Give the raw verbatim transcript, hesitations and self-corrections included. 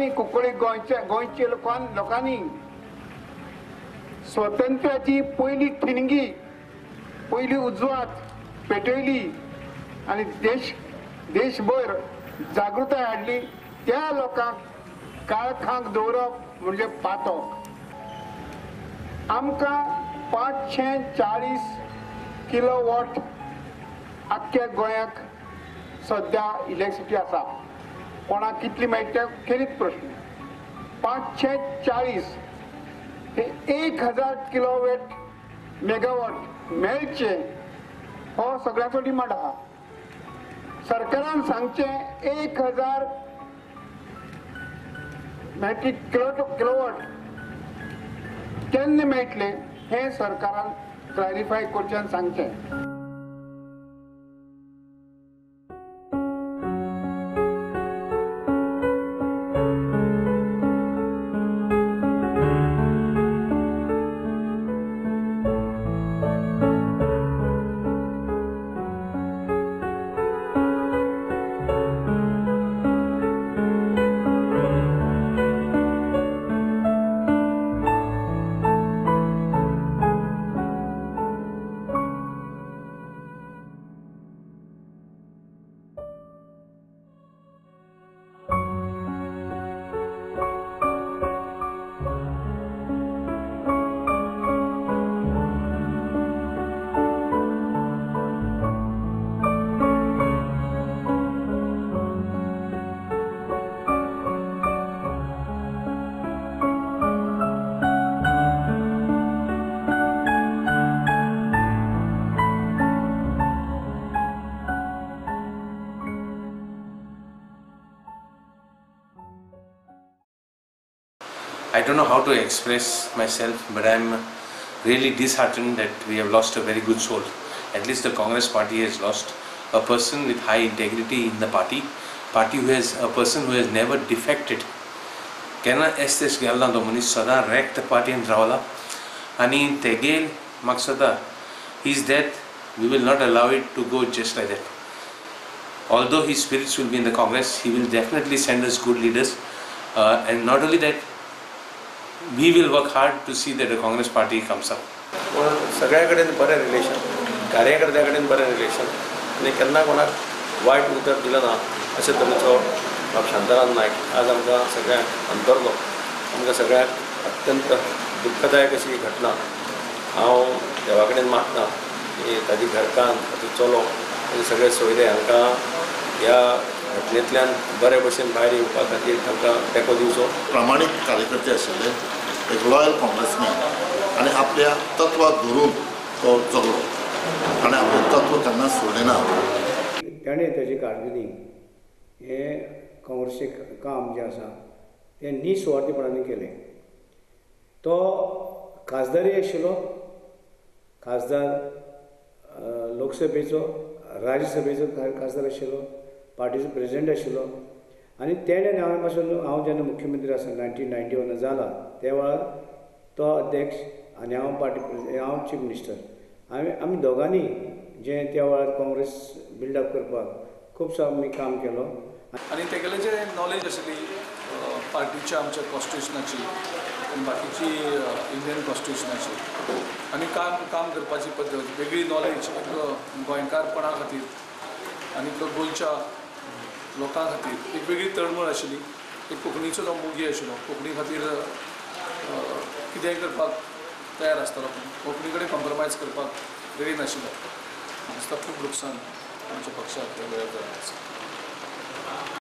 लोकांनी कोंकणी गोंयच्या गोंयच्या लोकां लोकांनी स्वातंत्र्याची पहिली ठिणगी पहिली उजवात पेटयली आणि देश देशभर जागृताय हाडली. त्या लोकांक काळखांक दवरप म्हणजे पातक. आमकां पांचशे चाळीस किलो वॉट आख्ख्या गोंयाक सध्या इलेक्ट्रिसिटी आसा. कोणाक कितली मेळटा खेरीत प्रश्न. पांचशे चाळीस हे एक हजार किलोवॅट मेगावॉट मेळचे हो सगळ्याचो डिमांड आहा. सरकारान सांगचे एक हजार मेट्रीक किलो किलोवॉट केन्ना मेळटले हे सरकारान क्लॅरिफाय करचें आनी सांगचें. I don't know how to express myself, but I'm really disheartened that we have lost a very good soul. At least the Congress party has lost a person with high integrity in the party, party who has a person who has never defected. Kenna estes gelna do manis sada rek the party and rawala ani tegel maksada his death we will not allow it to go just like that. Although his spirits will be in the Congress, he will definitely send us good leaders, uh, and not only that, we will work hard to see that the Congress party comes up. सगळ्या कडेन बरें relation, कार्यकर्त्या कडेन बरें relation आनी केन्ना कोणाक वायट उतर दिलें ना अशें तरेचो बाब शांताराम नायक आज आमकां सगळ्यांक अंतरलो. आमकां सगळ्यांक अत्यंत दुख्खदायक अशी घटना. हांव देवा कडेन मागतां की ताजी घरकान्न ताजो चलो आनी सगळे सोयरे हांकां ह्या घटनेंतल्यान बरे भशेन भायर येवपा खातीर तांकां तेंको दिवचो. प्रामाणीक कार्यकर्ते आशिल्ले, एक लॉयल काँग्रेसमॅन आनी आपल्या तत्वाक धरून तो जगलो आनी आपलें तत्व केन्ना सोडलें ना. ताणें ताजे कारकिर्दीक हें काँग्रेसीक काम जें आसा तें निस्वार्थीपणान केलें. तो खासदारी आशिल्लो, खासदार लोकसभेचो, राज्यसभेचो खासदार आशिल्लो, पार्टीचो प्रेजिडेंट आशिल्लो आनी तेणें हांवें पासून हांव जेन्ना मुख्यमंत्री आसा नायन्टीन नायन्टी वन जाला त्या वेळार तो अध्यक्ष आनी हांव पार्टी हांव चीफ मिनिस्टर. हांवें आमी दोगांनी जें त्या वेळार काँग्रेस बिल्डअप करपाक खुबसो आमी काम केलो. आनी तेगेलें जें नॉलेज आशिल्ली पार्टीच्या आमच्या कॉन्स्टिट्युशनाची आनी बाकीची इंडियन कॉन्स्टिट्युशनाची आनी काम काम करपाची पद्दत वेगळी नॉलेज एक गोंयकारपणा खातीर आनी गोंयच्या लोकां खातीर एक वेगळी तळमळ आशिल्ली. एक कोंकणीचो जो मोगी आशिल्लो, कोंकणी खातीर कितेंय करपाक तयार आसतालो, कोंकणी कडेन कॉम्प्रमायज करपाक रेडी नाशिल्लो. दिसता खूब लुकसाण आमच्या पक्षाक त्या वेळार जालें आसा.